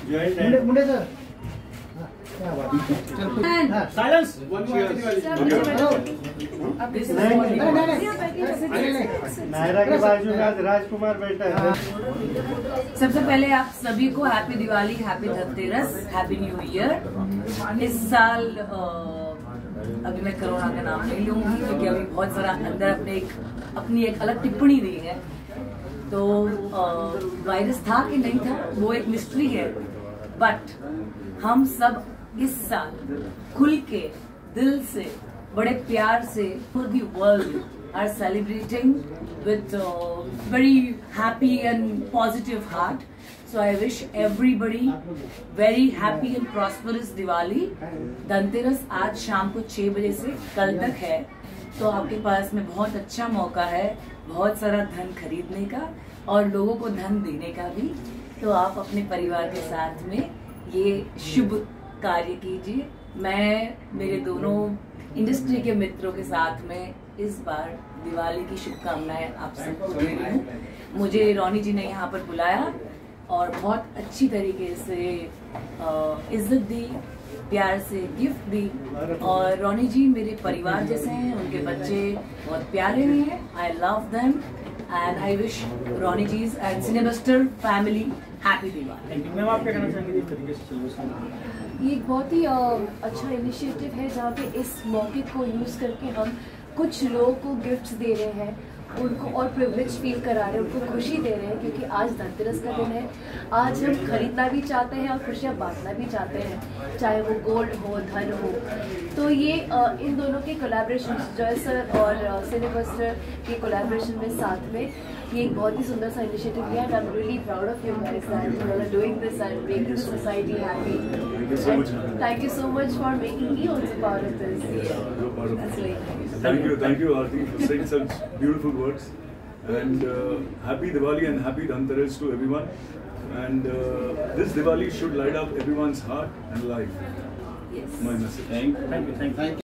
मुंडे sir silence Naira के बाजू में आज राजकुमार बैठा है। सबसे पहले आप सभी को happy Diwali, happy Dhanteras, happy new year. इस साल अभी मैं कोरोना का नाम नहीं लूंगी क्योंकि अभी बहुत सारा अंदर अपनी एक अलग टिप्पणी दी है। तो वायरस था कि नहीं था वो एक मिस्ट्री है, बट हम सब इस साल खुल के दिल से बड़े प्यार से for the world are celebrating with very happy and positive heart. So I wish everybody very happy and prosperous Diwali। Dhanteras आज शाम को 6 बजे से कल तक है, तो आपके पास में बहुत अच्छा मौका है बहुत सारा धन खरीदने का और लोगों को धन देने का भी। तो आप अपने परिवार के साथ में ये शुभ कार्य कीजिए। मैं मेरे दोनों इंडस्ट्री के मित्रों के साथ में इस बार दिवाली की शुभकामनाएं आप सबको दे रही हूँ। मुझे रोनी जी ने यहाँ पर बुलाया और बहुत अच्छी तरीके से इज्जत दी, प्यार से गिफ्ट दी। और रोनी जी मेरे परिवार जैसे हैं, उनके बच्चे बहुत प्यारे हैं। I love them and I wish Ronnie जीज and Cinebuster family happy Diwali. Ma'am आप क्या कहना चाहेंगे इस तरीके से चलो? ये एक बहुत ही अच्छा इनिशिएटिव है जहाँ पे इस मौके को यूज़ करके हम कुछ लोगों को गिफ्ट्स दे रहे हैं, उनको और प्रिविलेज फील करा रहे हैं, उनको खुशी दे रहे हैं, क्योंकि आज धनतेरस का दिन है। आज हम खरीदना भी चाहते हैं और खुशियाँ बांटना भी चाहते हैं, चाहे वो गोल्ड हो, धन हो। तो ये इन दोनों के कोलैबोरेशन, जॉय सर और सिनेबस्टर के कोलैबोरेशन में साथ में ये एक बहुत ही सुंदर सा इनिशिएटिव है and I am really proud of you guys that you are doing this and making the society happy. Thank you so much for making me also part of this. Thank you, Aarti, for saying such beautiful words. And happy Diwali and happy Dhanteras to everyone. And this Diwali should light up everyone's heart and life. Yes. My message. Thank you.